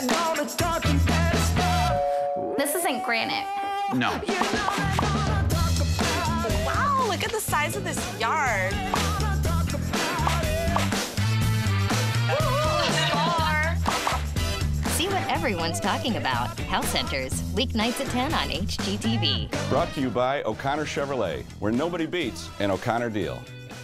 This isn't granite. No. Wow, look at the size of this yard. See what everyone's talking about. House Hunters, weeknights at 10 on HGTV. Brought to you by O'Connor Chevrolet, where nobody beats an O'Connor deal.